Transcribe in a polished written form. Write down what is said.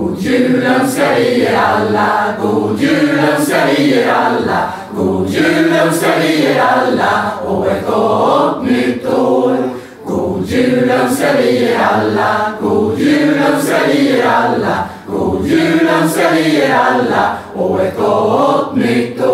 God jul önskar vi er alla, god jul önskar vi er alla, god jul önskar vi er alla och ett gott nytt år. God jul önskar vi er alla, god jul önskar vi er alla, god jul önskar vi er alla och ett gott nytt år.